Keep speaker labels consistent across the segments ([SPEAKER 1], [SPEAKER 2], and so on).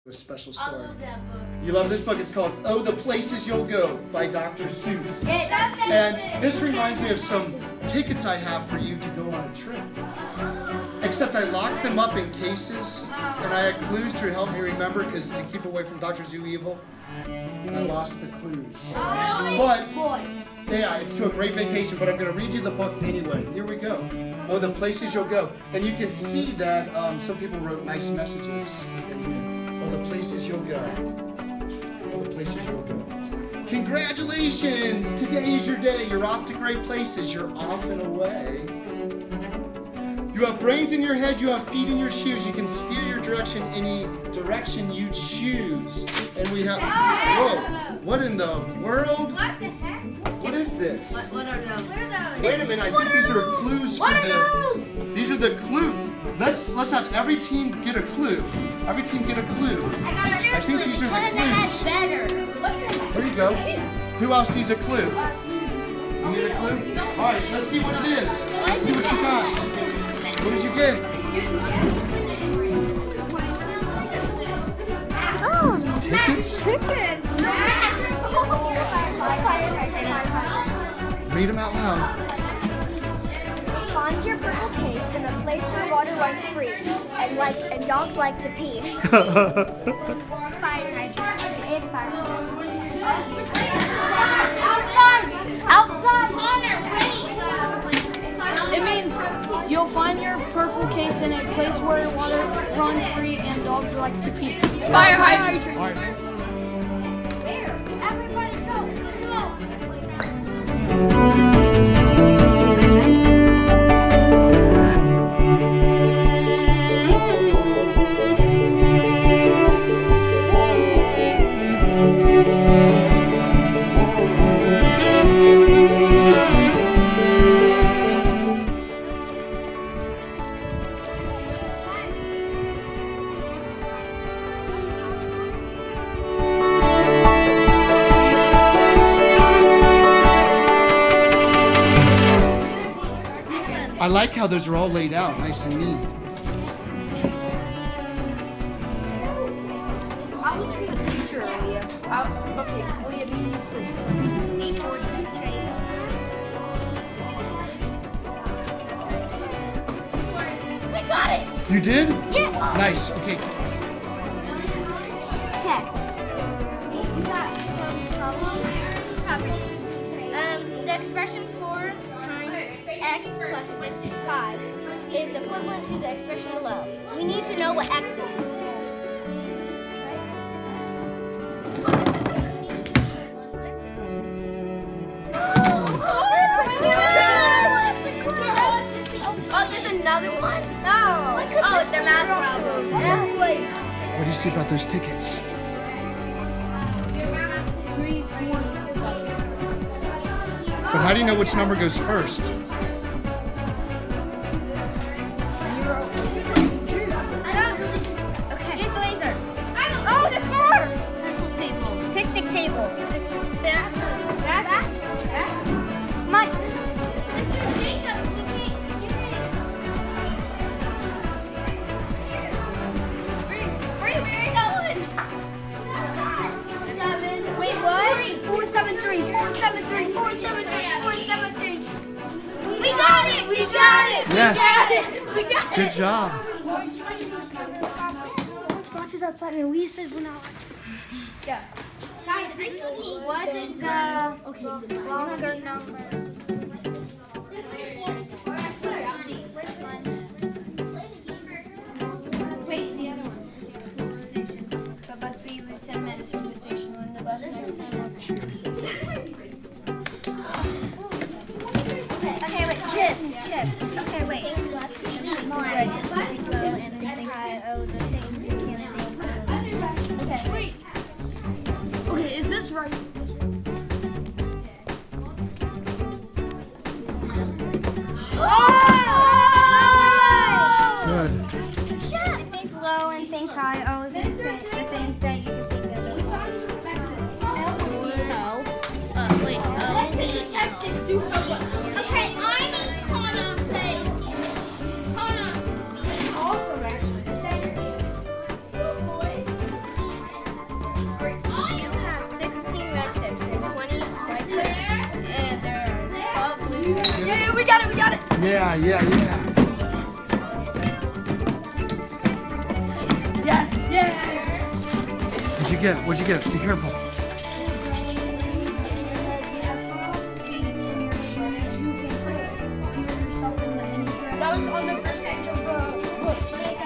[SPEAKER 1] A special story.
[SPEAKER 2] I love that book.
[SPEAKER 1] You love this book? It's called Oh, the Places You'll Go by Dr. Seuss.
[SPEAKER 2] Yeah, that's
[SPEAKER 1] And this reminds me of some tickets I have for you to go on a trip. Except I locked them up in cases, and I had clues to help me remember, because to keep away from Dr. Zoo Evil, I lost the clues. But, yeah, it's to a great vacation, but I'm going to read you the book anyway. Here we go. Oh, the Places You'll Go. And you can see that some people wrote nice messages in here. Oh, the places you'll go. Oh, the places you'll go. Congratulations! Today is your day. You're off to great places. You're off and away. You have brains in your head. You have feet in your shoes. You can steer your direction any direction you choose. And we have... Whoa! What in the world?
[SPEAKER 2] What the heck?
[SPEAKER 1] What is this?
[SPEAKER 3] What are those?
[SPEAKER 1] Wait a minute. I think these are clues for the... These are the clues. Let's have every team get a clue. Every team get a clue. I think these are the clues. There you go. Who else needs a clue? You need a clue? All right, let's see what it is. Let's see what you got. What did you get?
[SPEAKER 3] Oh,
[SPEAKER 1] tickets?
[SPEAKER 3] Tickets.
[SPEAKER 1] Read them out loud.
[SPEAKER 4] Find your purple case in a place where water runs free, and dogs like to pee. Fire hydrant. It's fire hydrant. Outside.
[SPEAKER 3] It means you'll find your purple case in a place where water runs free and dogs like to pee. Fire hydrant.
[SPEAKER 1] All right.
[SPEAKER 4] Everybody go.
[SPEAKER 1] I like how those are all laid out, nice and neat.
[SPEAKER 3] I was reading the future earlier. Okay, we have used
[SPEAKER 4] I got it.
[SPEAKER 1] You did?
[SPEAKER 4] Yes.
[SPEAKER 1] Nice, okay.
[SPEAKER 4] Okay. We got some problems. The expression 4 times x plus 55 is equivalent to the expression below. We need to know what x is. Oh, there's another one? Oh, they're math problems.
[SPEAKER 1] What do you see about those tickets?
[SPEAKER 3] 340.
[SPEAKER 1] But how do you know which number goes first?
[SPEAKER 3] 0, 2.
[SPEAKER 4] Okay. Use lasers. Oh, there's more!
[SPEAKER 3] Pencil table.
[SPEAKER 4] Picnic table. Back. Mike. Mr. Jacobs, where are you going? 7. Wait, what? 473. 473. 473. 473. We got it! We got it!
[SPEAKER 1] Yes.
[SPEAKER 4] We got it!
[SPEAKER 1] Good job.
[SPEAKER 4] Boxes outside and Louise says we're not watching. Let's go. Guys, what is the longer number?
[SPEAKER 2] Wait, the other one. Station. The bus be leaves 10 minutes from the station when the bus next time.
[SPEAKER 4] Okay, wait, chips. Okay, wait. Okay.
[SPEAKER 3] Wait. Okay, is this right?
[SPEAKER 1] Good.
[SPEAKER 4] Think low and think high. All of the things that you can think of.
[SPEAKER 3] Let the detective do her work.
[SPEAKER 4] Okay, I need Connor, please. Connor.
[SPEAKER 3] Awesome, actually. Yeah, we got it, we got it.
[SPEAKER 1] Yeah.
[SPEAKER 3] Yes.
[SPEAKER 1] What'd you get? What'd you get? Be careful.
[SPEAKER 3] That was on the first page of the book.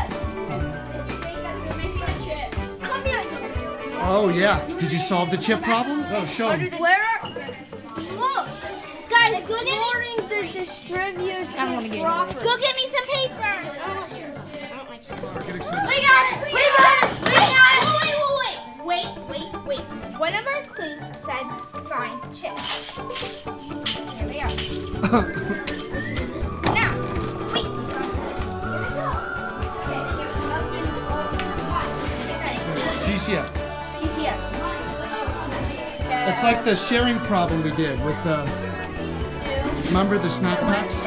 [SPEAKER 1] Oh yeah. Did you solve the chip problem? Oh, show them.
[SPEAKER 3] Where?
[SPEAKER 4] Look, guys, go get me.
[SPEAKER 3] The distribute.
[SPEAKER 4] Go get me some paper. I don't like sugar.
[SPEAKER 1] Get excited.
[SPEAKER 4] We got it. Wait. One of our clues said find chips. Here we go. Now, wait.
[SPEAKER 1] GCF.
[SPEAKER 2] GCF.
[SPEAKER 1] It's like the sharing problem we did with the. Remember the snack packs?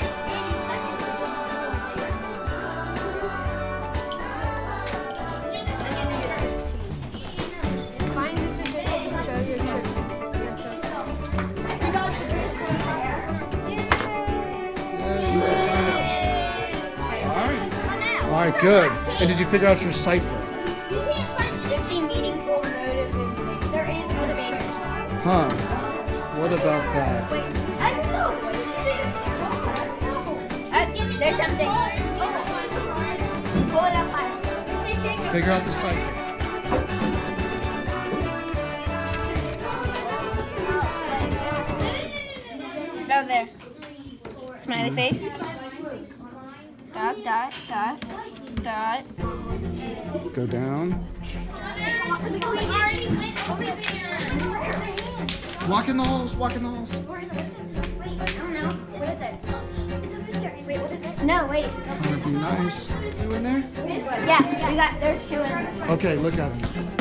[SPEAKER 1] All right, good. And did you figure out your cipher?
[SPEAKER 4] You can't find 50 meaningful motivators. There is motivators.
[SPEAKER 1] Huh. What about that?
[SPEAKER 4] Wait, I don't know. There's something. Pull it up, Mike.
[SPEAKER 1] Figure out the cipher.
[SPEAKER 2] Oh, there. Smiley face. Dot.
[SPEAKER 1] Go down. Walk in the halls.
[SPEAKER 4] Where is it? Wait, I don't know. What is it? It's over there. Wait, what is it? No, wait.
[SPEAKER 1] Trying to be nice. You in there?
[SPEAKER 4] Yeah, there's two in there.
[SPEAKER 1] Okay, look at him.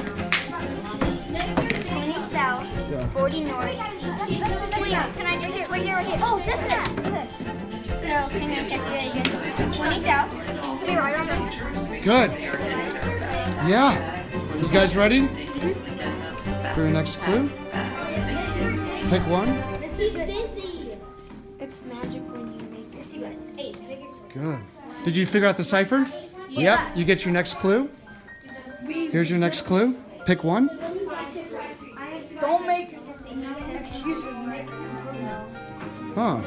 [SPEAKER 4] 20 south,
[SPEAKER 1] Yeah.
[SPEAKER 4] 40 north. Wait, can I do it? Right here. Oh, this.
[SPEAKER 2] So, hang on, can I see that again? 20 south.
[SPEAKER 4] Put me right on this.
[SPEAKER 1] Good. Yeah. You guys ready for your next clue? Pick one.
[SPEAKER 4] He's busy. It's magic when you make this.
[SPEAKER 1] Good. Did you figure out the cipher? Yep. You get your next clue. Here's your next clue. Pick one.
[SPEAKER 3] Don't make excuses, make improvements.
[SPEAKER 1] Huh.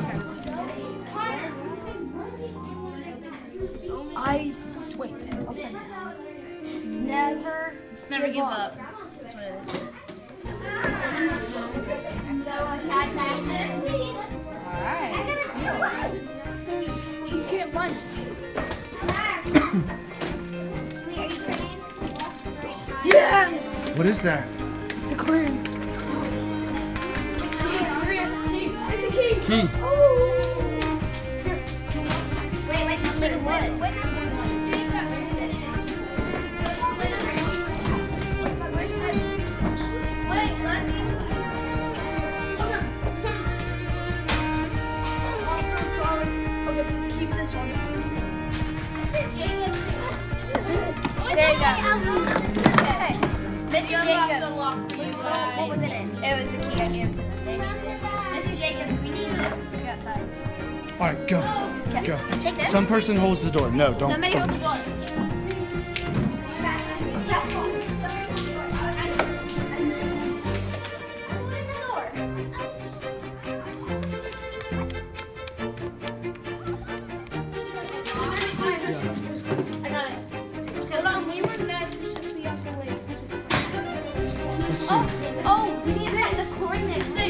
[SPEAKER 3] Wait, upside down. Never give up.
[SPEAKER 2] That's what it is. Alright.
[SPEAKER 3] You can't find it. Yes!
[SPEAKER 1] What is that?
[SPEAKER 3] It's a clue. It's a key.
[SPEAKER 1] Key.
[SPEAKER 4] Wait.
[SPEAKER 3] Keep this one.
[SPEAKER 2] There you go.
[SPEAKER 4] Okay.
[SPEAKER 2] Mr. Jacobs.
[SPEAKER 4] What was it in?
[SPEAKER 2] It was a key I gave to him. Mr. Jacobs, we need to go outside.
[SPEAKER 1] All right, go. Go.
[SPEAKER 4] Take this.
[SPEAKER 1] Some person holds the door. No, don't.
[SPEAKER 4] Somebody hold the door.
[SPEAKER 2] I got it.
[SPEAKER 3] Hold on, we were next. We should be off the way.
[SPEAKER 1] Let's see.
[SPEAKER 3] Oh, we need to find the coordinates.
[SPEAKER 4] Wait.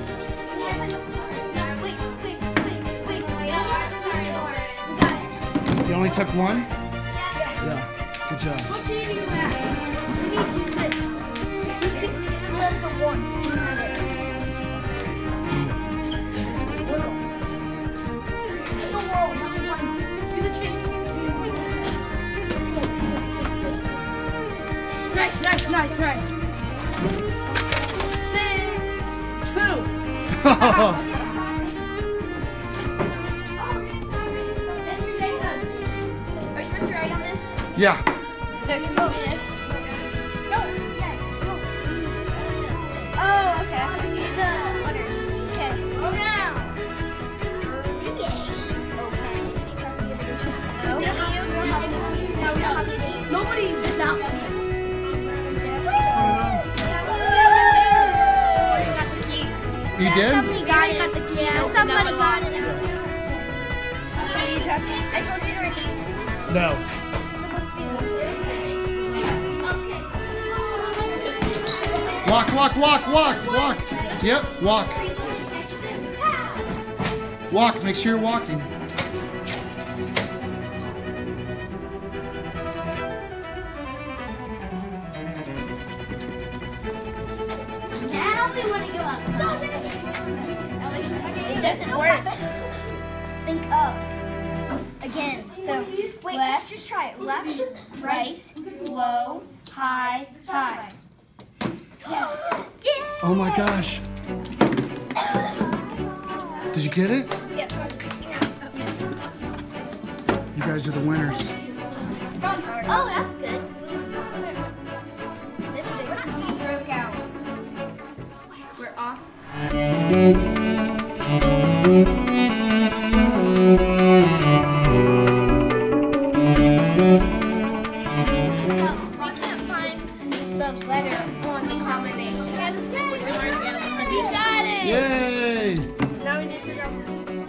[SPEAKER 4] We got it.
[SPEAKER 1] You only took one? Yeah. Good job.
[SPEAKER 3] What key do you have? We need key 6. Who has the 1? The world. Let me find it. Do the chain. Nice. 6, 2.
[SPEAKER 2] Mr. Jacobs. Are you supposed to write on this?
[SPEAKER 1] Yeah.
[SPEAKER 2] So it can go in.
[SPEAKER 3] Oh, okay.
[SPEAKER 2] The letters. Okay.
[SPEAKER 4] Oh no.
[SPEAKER 1] You did?
[SPEAKER 4] Somebody got it. Yeah, somebody got it.
[SPEAKER 2] I told you already.
[SPEAKER 1] No. Walk, walk, walk, walk, walk. Yep, walk. Walk, make sure you're walking.
[SPEAKER 4] Now we want to go outside.
[SPEAKER 2] It doesn't work. Think up. Again. So wait, left. Just try it. Left, right, low, high, high.
[SPEAKER 1] Oh my gosh. Did you get it?
[SPEAKER 2] Yep.
[SPEAKER 1] You guys are the winners.
[SPEAKER 2] Oh, that's good. This was we're not seeing broke out. We're off.
[SPEAKER 4] We can't find the letter on the combination.
[SPEAKER 2] You got it.
[SPEAKER 1] Yay!
[SPEAKER 4] Now we need to figure out.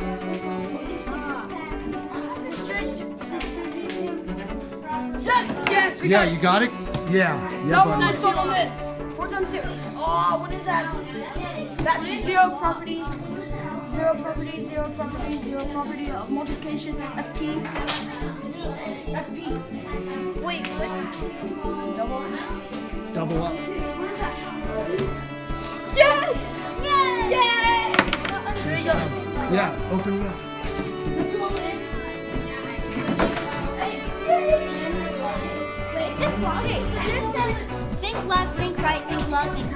[SPEAKER 3] Yes, we
[SPEAKER 1] Yeah,
[SPEAKER 3] got it.
[SPEAKER 1] you got it? Yeah. Yeah,
[SPEAKER 3] No,
[SPEAKER 1] buddy.
[SPEAKER 3] I stole on this. 4 times 2. Oh, what is that? That's 0 property. 0 property, 0 property, 0 property of multiplication. FP. FP.
[SPEAKER 2] Wait, what?
[SPEAKER 3] Double.
[SPEAKER 1] Double up.
[SPEAKER 3] Yes!
[SPEAKER 2] Yay!
[SPEAKER 3] There you go.
[SPEAKER 1] Yeah, open it up.
[SPEAKER 4] Wait, just okay. So this says think left, think right, think left, think